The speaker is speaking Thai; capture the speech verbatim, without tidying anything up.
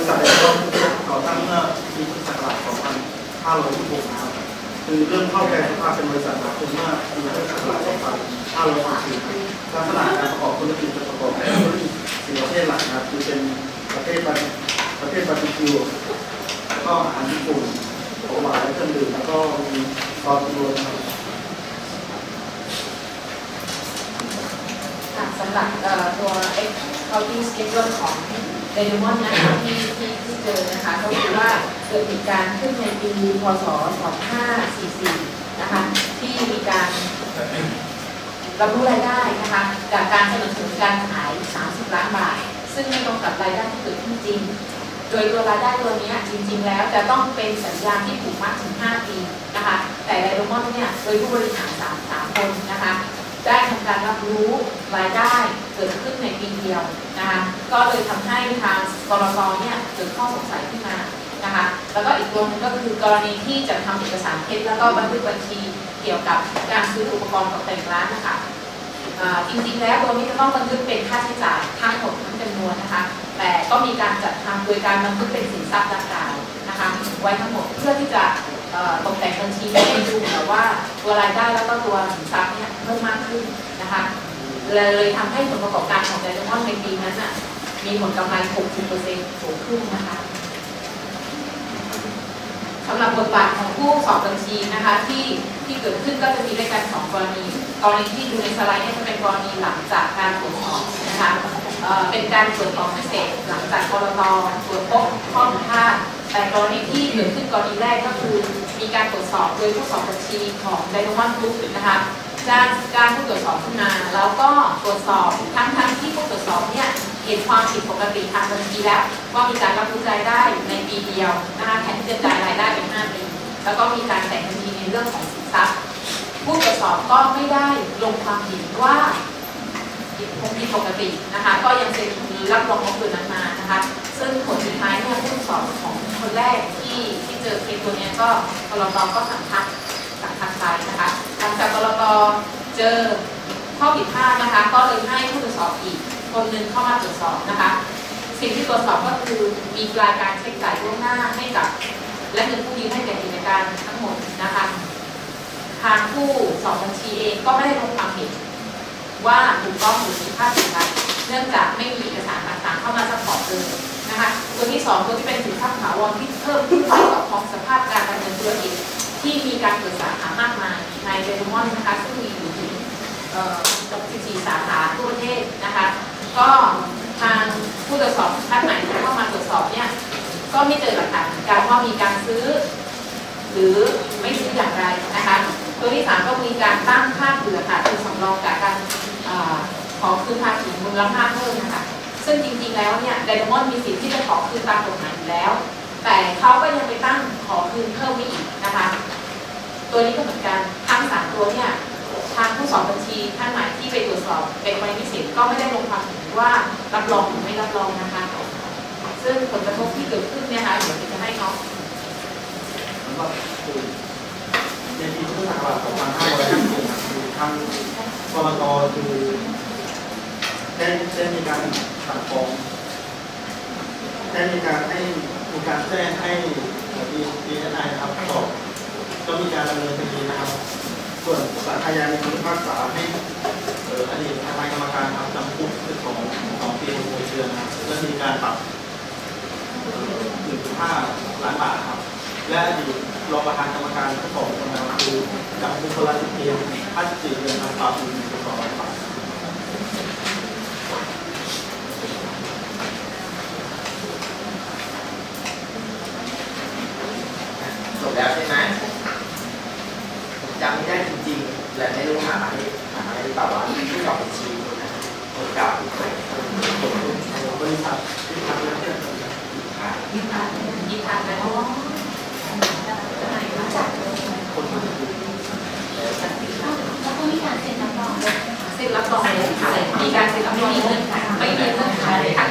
ริษัทเราก่อตั้งเมื่อปีพุทธศักราชสองพันห้าร้อยสิบหกนะครับคือเริ่มเข้าแปลงสภาพเป็นบริษัทหลักคือเมื่อปีพุทธศักราชสองพันห้าร้อยสิบสี่ลักษณะการประกอบธุรกิจจะประกอบไปด้วยสี่ประเภทหลักนะครับคือเป็นประเภทประเภทบาร์บีคิวแล้วก็อาหารญี่ปุ่นของหวานและเครื่องดื่มแล้วก็มีซอสปรุงรสนะครับสำหรับตัว accounting schedule ของ Diamond นะคะที่ที่ที่เจอนะคะก็คือว่าเกิดเหตุการณ์ขึ้นในปีพ.ศ. สองพันห้าร้อยสี่สิบสี่นะคะที่มีการรับรู้รายได้นะคะจากการสนับสนุนการขายสามสิบล้านบาทซึ่งไม่ตรงกับรายได้ที่เกิดขึ้นจริงโดยตัวรายได้ตัวนี้จริงๆแล้วจะต้องเป็นสัญญาที่ผูกมัดถึงห้าปีนะคะแต่ไดมอนด์เนี่ยโดยผู้บริหารสามสามคนนะคะได้ทำการรับรู้รายได้เกิดขึ้นในปีเดียวนะคะก็เลยทำให้ทางกรตเนี่ยเกิดข้อสงสัยขึ้นมานะคะแล้วก็อีกตัวนึงก็คือกรณีที่จะทำเอกสารเท็จแล้วก็บันทึกบัญชีเกี่ยวกับการซื้ออุปกรณ์ตกแต่งร้านนะคะจริงๆแล้วตัวนี้จะต้องบันทึกเป็นค่าใช้จ่ายทั้งหมดทั้งจำนวนนะคะแต่ก็มีการจัดทำโดยการบันทึกเป็นสินทรัพย์ดังกล่าวนะคะไว้ทั้งหมดเพื่อที่จะตกแต่งบัญชีให้ดูแต่ว่าตัวรายได้แล้วก็ตัวสินทรัพย์เนี่ยเพิ่มมากขึ้นนะคะเลยทำให้ผลประกอบการของไดมอนด์ในปีนั้นน่ะมีผลกำไร หกสิบเปอร์เซ็นต์ สูงขึ้นนะคะสำหรับบทบาทของผู้สอบบัญชีนะคะที่ที่เกิดขึ้นก็จะมีด้วยกันสองกรณีกรณีที่ดูในสไลด์เนี่ยจะเป็นกรณีหลังจากการตรวจสอบนะคะเป็นการตรวจสอบพิเศษหลังจากกรตตรวจพบข้อผิดพลาดแต่กรณีที่เกิดขึ้นกรณีแรกก็คือมีการตรวจสอบโดยผู้สอบบัญชีของไดมอนด์กรุ๊ปนะคะจ้างการผู้ตรวจสอบขึ้นมาแล้วก็ตรวจสอบทั้งทั้งที่ผู้ตรวจสอบเนี่ยเห็นความผิดปกติทางบัญชีแล้วว่ามีการรับรู้รายได้ในปีเดียวนะคะแทนที่จะจ่ายรายได้เป็นห้าปีแล้วก็มีการแต่งบัญชีในเรื่องของสินทรัพย์ผู้ตรวจสอบก็ไม่ได้ลงความเห็นว่าผิดปกตินะคะก็ยังเซ็นรับรองของตัวนั้นมานะคะซึ่งผลสุดท้ายเนี่ยผู้ตรวจสอบของคนแรกที่ที่เจอเคสตัวนี้ก็กรตก็สั่งพักสั่งพักไปนะคะหลังจากกรตเจอข้อผิดพลาดนะคะก็เลยให้ผู้ตรวจสอบอีกคนหนึ่งเข้ามาตรวจสอบนะคะสิ่งที่ตรวจสอบก็คือมีรายการเช็คจ่ายล่วงหน้าให้กับและเงินผู้ยืมให้แก่กิจการทั้งหมดนะคะทางผู้สอบบัญชีเองก็ไม่ได้ลงความเห็นว่าถูกต้องหรือผิดพลาดอย่างไรเนื่องจากไม่มีเอกสารต่างๆเข้ามาซัพพอร์ตเลยนะคะตัวที่สองตัวที่เป็นสินทรัพย์ถาวรที่เพิ่มขึ้นไปกับของสภาพการดำเนินธุรกิจที่มีการเปิดสาขามากมายในไดมอนด์นะคะซึ่งมีอยู่ถึงสิบสี่สาขาทั่วประเทศนะคะก็ทางผู้ตรวจสอบท่านไหนที่เข้ามาตรวจสอบเนี่ยก็ไม่เจอหลักฐานการว่ามีการซื้อหรือไม่ซื้ออย่างไรนะคะตัวที่สามก็มีการตั้งค่าเผื่อค่ะคือสำรองกับการขอคืนภาษีมูลค่าเพิ่มนะคะซึ่งจริงๆแล้วเนี่ยไดมอนด์มีสิทธิ์ที่จะขอคืนตามกฎหมายอยู่แล้วแต่เขาก็ยังไปตั้งขอคืนเพิ่มไม่อีกนะคะตัวนี้ก็เหมือนกันทั้งสามตัวเนี่ยทางผู้สอบบัญชีท่านใหม่ที่ไปตรวจสอบเป็นกรณีพิเศษก็ไม่ได้ลงความเห็นว่ารับรองหรือไม่รับรองนะคะซึ่งผลกระทบที่เกิดขึ้นเนี่ยค่ะเดี๋ยวจะให้เขาในปีพุทธศักราชสองพันห้าร้อยห้าสิบหกทางกรตคือได้ได้มีการสั่งฟ้องได้มีการให้มีการแจ้งให้ดีดีเอสไอนะครับสอบก็มีการดำเนินคดีนะครับส่วนศาลอาญาในคำพิพากษาให้อดีตประธานกรรมการครับจำคุกสองสองปีหกเดือนนะครับและมีการปรับหนึ่งจุดห้าล้านบาทครับและอดีตรองประธานกรรมการทั้งสองคนนะครับคือจำคุกคนละสิบปีห้าสิบสี่เดือนครับปรับหนึ่งจุดสองล้านบาทจบแล้วใช่ไหมจำไม่ได้จริงๆและไม่รู้หาอะไรหาอะไรหรือเปล่าว่าผู้สอบบัญชีคนเก่าหรือใครบริษัทที่ทำแล้วเนี่ยยี่พันยี่พันนะอ๋อไหนรู้จักคนมาดูแล้วก็มีการเซ็นรับรองเซ็นรับรองเลยค่ะมีการเซ็นรับรองไม่มีเงื่อนไขไม่มีเงื่อนไขทั้ง